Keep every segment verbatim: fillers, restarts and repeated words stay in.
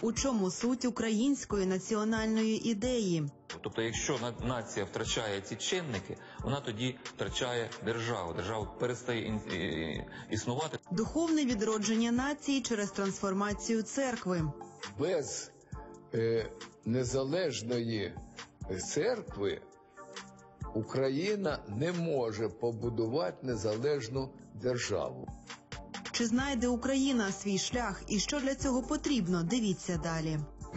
У чому суть української національної ідеї? Тобто, якщо нація втрачає ці чинники, вона тоді втрачає державу. Держава перестає існувати. Духовне відродження нації через трансформацію церкви. Без е, незалежної церкви Україна не може побудувати незалежну державу. Чи знайде Україна свій шлях і що для цього потрібно? Дивіться далі.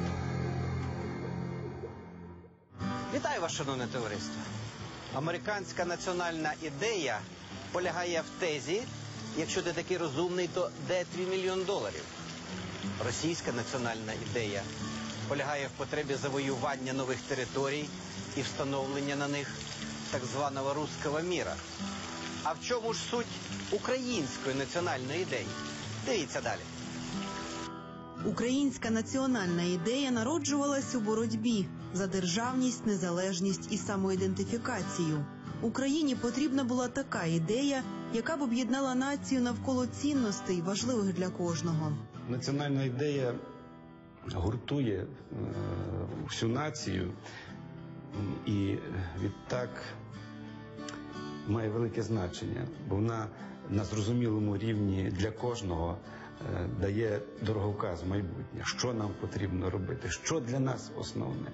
Вітаю вас, шановне товариство. Американська національна ідея полягає в тезі, якщо ти такий розумний, то де твій мільйон доларів? Російська національна ідея полягає в потребі завоювання нових територій і встановлення на них так званого «русского міра». А в чому ж суть української національної ідеї? Дивіться далі. Українська національна ідея народжувалась у боротьбі за державність, незалежність і самоідентифікацію. Україні потрібна була така ідея, яка б об'єднала націю навколо цінностей, важливих для кожного. Національна ідея гуртує е, всю націю і відтак має велике значення, бо вона на зрозумілому рівні для кожного е, дає дороговказ в майбутнє, що нам потрібно робити, що для нас основне.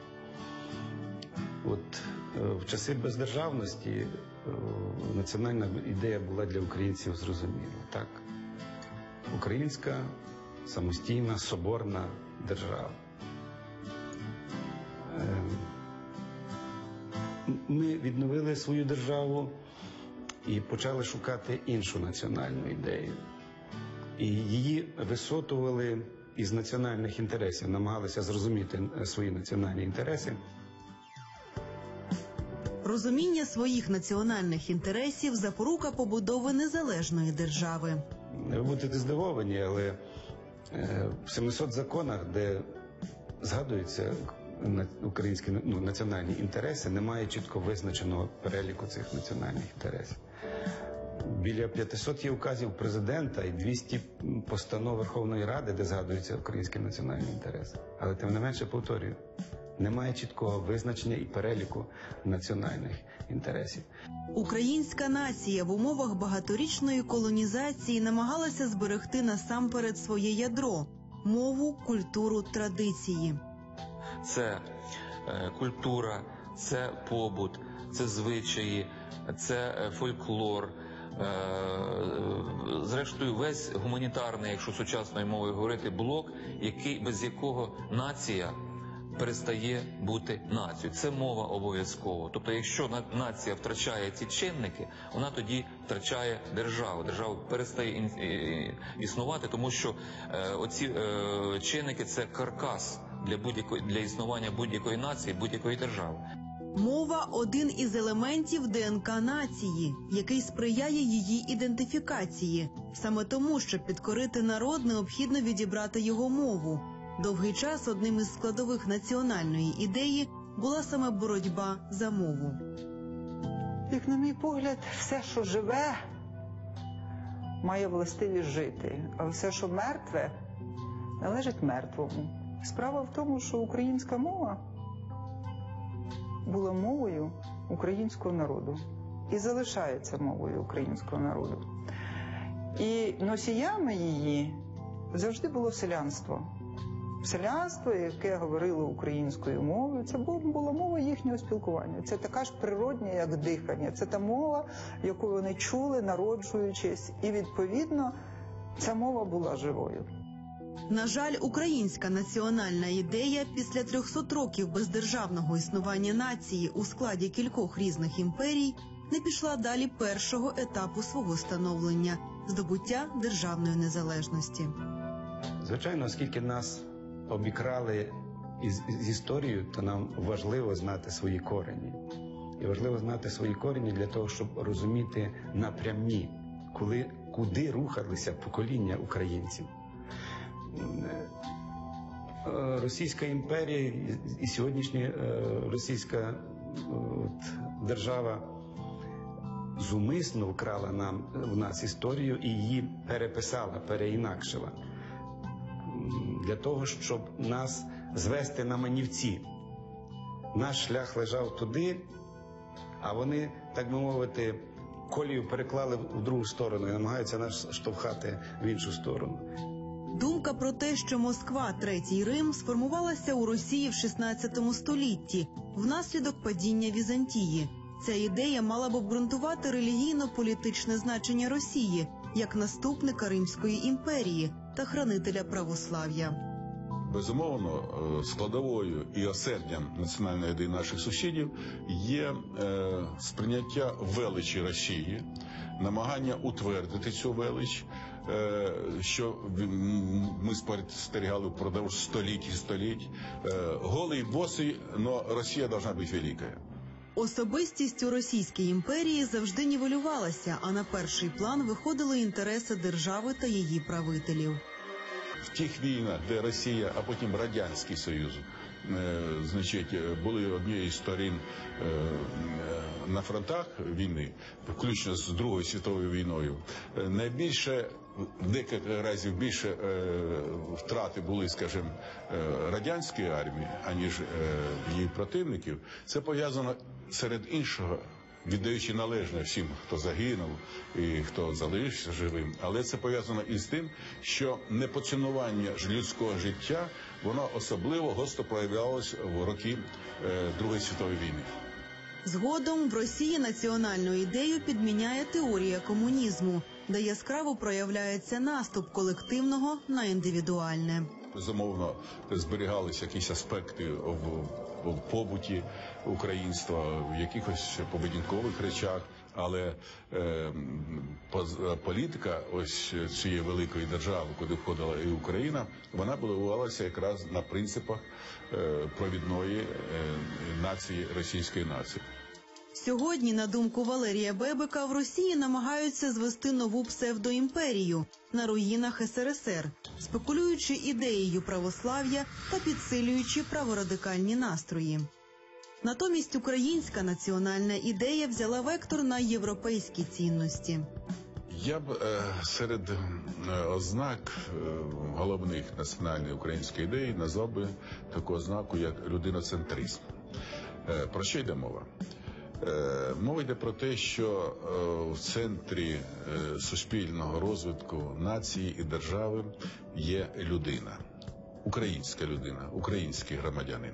От е, в часи бездержавності е, національна ідея була для українців зрозуміла. Так, українська самостійна, соборна держава. Е, Ми відновили свою державу і почали шукати іншу національну ідею. І її висотували із національних інтересів, намагалися зрозуміти свої національні інтереси. Розуміння своїх національних інтересів – запорука побудови незалежної держави. Ви будете здивовані, але в сімсот законах, де згадуються українські ну, національні інтереси, немає чітко визначеного переліку цих національних інтересів. Біля п'ятисот є указів президента і двісті постанов Верховної Ради, де згадуються українські національні інтереси. Але тим не менше, повторюю, немає чіткого визначення і переліку національних інтересів. Українська нація в умовах багаторічної колонізації намагалася зберегти насамперед своє ядро – мову, культуру, традиції. Це е, культура, це побут, це звичаї, це фольклор. Е, зрештою, весь гуманітарний, якщо сучасною мовою говорити, блок, який, без якого нація перестає бути нацією. Це мова обов'язково. Тобто, якщо нація втрачає ці чинники, вона тоді втрачає державу. Держава перестає існувати, тому що е, оці е, чинники – це каркас для, будь-якої, для існування будь-якої нації, будь-якої держави. Мова – один із елементів ДНК нації, який сприяє її ідентифікації. Саме тому, щоб підкорити народ, необхідно відібрати його мову. Довгий час одним із складових національної ідеї була саме боротьба за мову. Як на мій погляд, все, що живе, має властивість жити, а все, що мертве, належить мертвому. Справа в тому, що українська мова була мовою українського народу і залишається мовою українського народу. І носіями її завжди було селянство. Селянство, яке говорило українською мовою, це була мова їхнього спілкування. Це така ж природня, як дихання. Це та мова, яку вони чули, народжуючись. І, відповідно, ця мова була живою. На жаль, українська національна ідея після трьохсот років бездержавного існування нації у складі кількох різних імперій не пішла далі першого етапу свого становлення – здобуття державної незалежності. Звичайно, оскільки нас обікрали із, з історією, то нам важливо знати свої корені. І важливо знати свої корені для того, щоб розуміти напрямні, коли, куди рухалися покоління українців. Російська імперія і сьогоднішня російська от, держава зумисно вкрала нам, в нас історію і її переписала, переінакшила. для того, щоб нас звести на манівці. Наш шлях лежав туди, а вони, так би мовити, колію переклали в другу сторону і намагаються нас штовхати в іншу сторону. Думка про те, що Москва – Третій Рим, сформувалася у Росії в шістнадцятому столітті внаслідок падіння Візантії. Ця ідея мала б обґрунтувати релігійно-політичне значення Росії як наступника Римської імперії та хранителя православ'я. Безумовно, складовою і осердям національної ідеї наших сусідів є е, сприйняття величі Росії, намагання утвердити цю велич, е, що ми спостерігали впродовж століть і століть. Е, голий, босий, но Росія повинна бути великою. Особистість у Російській імперії завжди нівелювалася, а на перший план виходили інтереси держави та її правителів. В тих війнах, де Росія, а потім Радянський Союз, е, значить, були однією з сторін е, на фронтах війни, включно з Другою світовою війною, е, найбільше, декілька разів більше е, втрати були, скажімо, е, радянської армії, аніж е, її противників. Це пов'язано серед іншого, віддаючи належне всім, хто загинув і хто залишився живим. Але це пов'язано із тим, що непоцінування ж людського життя, воно особливо гостро проявлялося в роки е, Другої світової війни. Згодом в Росії національну ідею підміняє теорія комунізму, де яскраво проявляється наступ колективного на індивідуальне. Безумовно, зберігалися якісь аспекти в, в побуті українства, в якихось поведінкових речах, але е, політика ось цієї великої держави, куди входила і Україна, вона будувалася якраз на принципах е, провідної е, нації, російської нації. Сьогодні, на думку Валерія Бебека, в Росії намагаються звести нову псевдоімперію на руїнах ес ер ес ер, спекулюючи ідеєю православ'я та підсилюючи праворадикальні настрої. Натомість українська національна ідея взяла вектор на європейські цінності. Я б е, серед е, ознак е, головних національної української ідеї назвав би таку ознаку, як людиноцентризм. Е, про що йде мова? Е, мова йде про те, що е, в центрі е, суспільного розвитку нації і держави є людина, українська людина, український громадянин.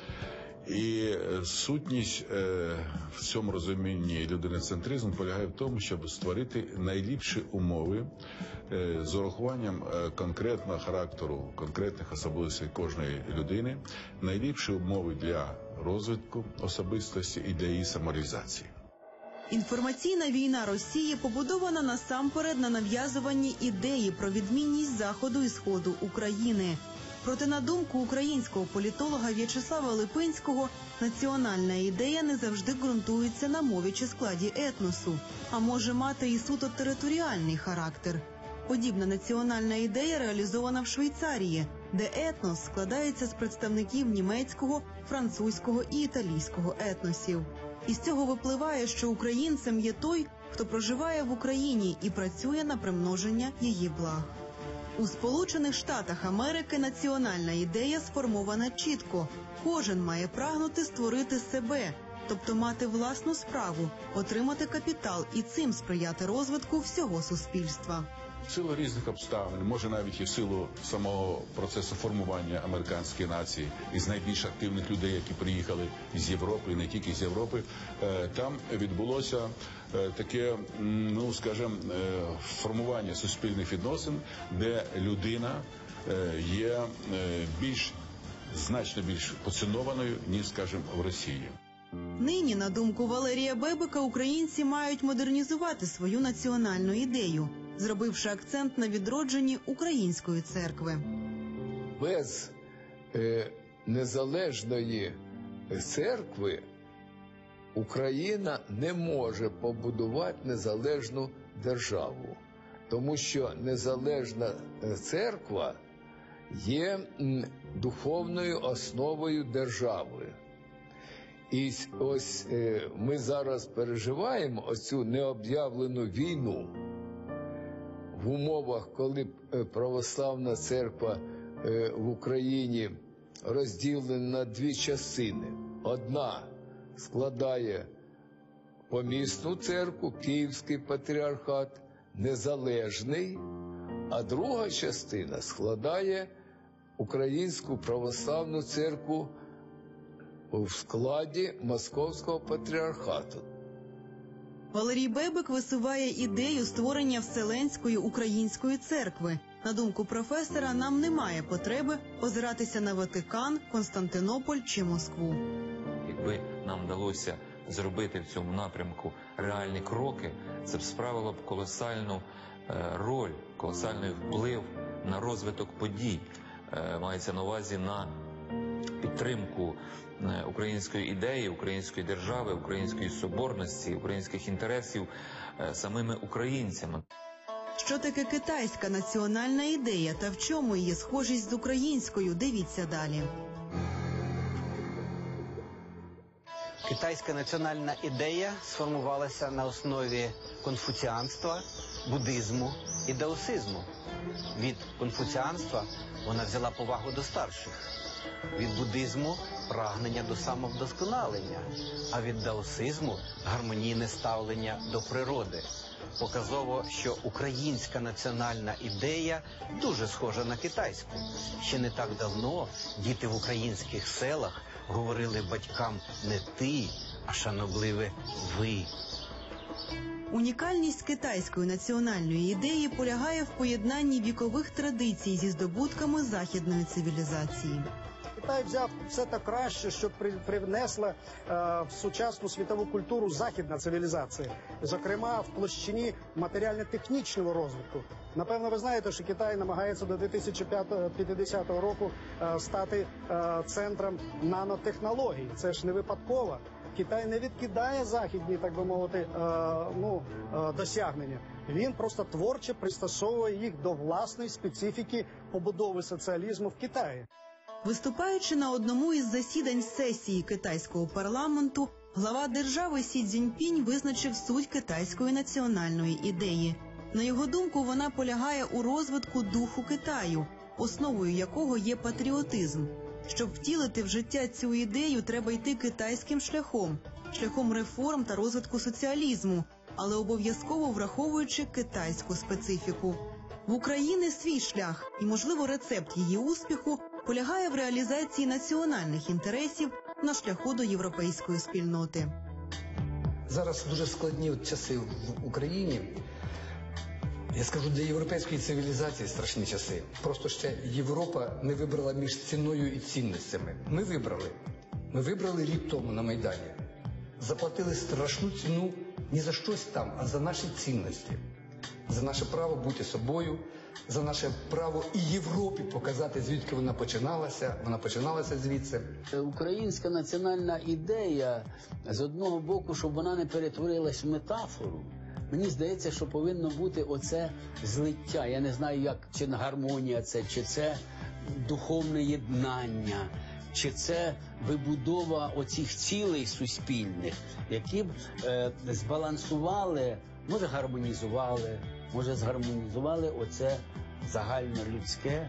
І сутність е, в цьому розумінні людиноцентризму полягає в тому, щоб створити найліпші умови е, з урахуванням е, конкретного характеру, конкретних особливостей кожної людини, найліпші умови для розвитку особистості і для її самореалізації. Інформаційна війна Росії побудована насамперед на нав'язуванні ідеї про відмінність Заходу і Сходу України. Проте, на думку українського політолога В'ячеслава Липинського, національна ідея не завжди ґрунтується на мові чи складі етносу, а може мати і суто територіальний характер. Подібна національна ідея реалізована в Швейцарії, де етнос складається з представників німецького, французького і італійського етносів. Із цього випливає, що українцем є той, хто проживає в Україні і працює на примноження її благ. У Сполучених Штатах Америки національна ідея сформована чітко. Кожен має прагнути створити себе, тобто мати власну справу, отримати капітал і цим сприяти розвитку всього суспільства. В силу різних обставин, може навіть і в силу самого процесу формування американської нації, із найбільш активних людей, які приїхали з Європи, і не тільки з Європи, там відбулося таке, ну, скажімо, формування суспільних відносин, де людина є більш, значно більш поцінованою, ніж, скажімо, в Росії. Нині, на думку Валерія Бебека, українці мають модернізувати свою національну ідею, зробивши акцент на відродженні української церкви. Без е, незалежної церкви Україна не може побудувати незалежну державу, тому що незалежна церква є м, духовною основою держави. І ось е, ми зараз переживаємо оцю необ'явлену війну в умовах, коли православна церква е, в Україні розділена на дві частини. Одна складає помісну церкву, Київський патріархат, незалежний, а друга частина складає Українську православну церкву в складі Московського патріархату. Валерій Бебик висуває ідею створення Вселенської української церкви. На думку професора, нам немає потреби озиратися на Ватикан, Константинополь чи Москву. Якби нам вдалося зробити в цьому напрямку реальні кроки, це б справило б колосальну е, роль, колосальний вплив на розвиток подій. Е, мається на увазі на підтримку е, української ідеї, української держави, української соборності, українських інтересів е, самими українцями. Що таке китайська національна ідея та в чому її схожість з українською, дивіться далі. Китайська національна ідея сформувалася на основі конфуціанства, буддизму і даосизму. Від конфуціанства вона взяла повагу до старших, від буддизму – прагнення до самовдосконалення, а від даосизму – гармонійне ставлення до природи. Показово, що українська національна ідея дуже схожа на китайську. Ще не так давно діти в українських селах говорили батькам не «ти», а шанобливе «ви». Унікальність китайської національної ідеї полягає в поєднанні вікових традицій зі здобутками західної цивілізації. Китай взяв все те краще, що при, привнесла е, в сучасну світову культуру західна цивілізація, зокрема в площині матеріально-технічного розвитку. Напевно, ви знаєте, що Китай намагається до дві тисячі п'ятдесятого року е, стати е, центром нанотехнологій. Це ж не випадково. Китай не відкидає західні, так би мовити, е, ну, е, досягнення. Він просто творчо пристосовує їх до власної специфіки побудови соціалізму в Китаї. Виступаючи на одному із засідань сесії китайського парламенту, глава держави Сі Цзіньпінь визначив суть китайської національної ідеї. На його думку, вона полягає у розвитку духу Китаю, основою якого є патріотизм. Щоб втілити в життя цю ідею, треба йти китайським шляхом, шляхом реформ та розвитку соціалізму, але обов'язково враховуючи китайську специфіку. В Україні свій шлях, і, можливо, рецепт її успіху полягає в реалізації національних інтересів на шляху до європейської спільноти. Зараз дуже складні часи в Україні. Я скажу, для європейської цивілізації страшні часи. Просто ще Європа не вибрала між ціною і цінностями. Ми вибрали. Ми вибрали рік тому на Майдані. Заплатили страшну ціну не за щось там, а за наші цінності. За наше право бути собою, за наше право і Європі показати, звідки вона починалася. Вона починалася звідси. Українська національна ідея, з одного боку, щоб вона не перетворилась в метафору, мені здається, що повинно бути оце злиття. Я не знаю, як, чи гармонія це, чи це духовне єднання, чи це вибудова оцих цілей суспільних, які б е, збалансували, може гармонізували, може згармонізували оце загальнолюдське,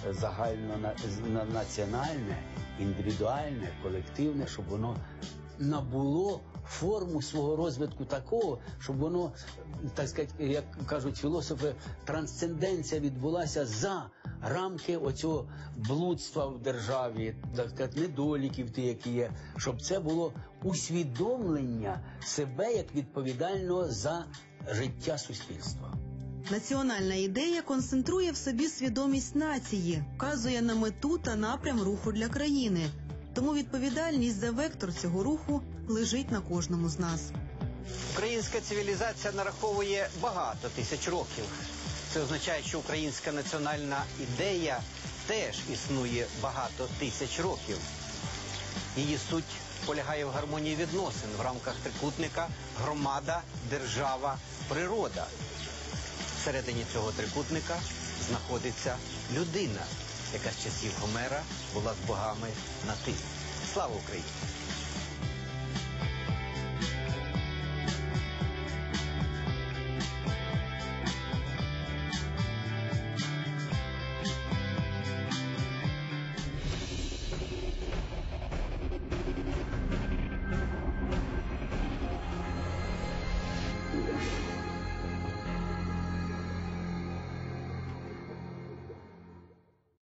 загальнонаціональне, індивідуальне, колективне, щоб воно набуло форму свого розвитку такого, щоб воно, так сказати, як кажуть філософи, трансценденція відбулася за рамки оцього блудства в державі, так сказати, недоліків ті, які є, щоб це було усвідомлення себе як відповідального за життя суспільства. Національна ідея концентрує в собі свідомість нації, вказує на мету та напрям руху для країни. Тому відповідальність за вектор цього руху лежить на кожному з нас. Українська цивілізація нараховує багато тисяч років. Це означає, що українська національна ідея теж існує багато тисяч років. Її суть полягає в гармонії відносин в рамках трикутника громада, держава, природа. Всередині цього трикутника знаходиться людина, яка з часів Гомера була з богами на «ти». Слава Україні!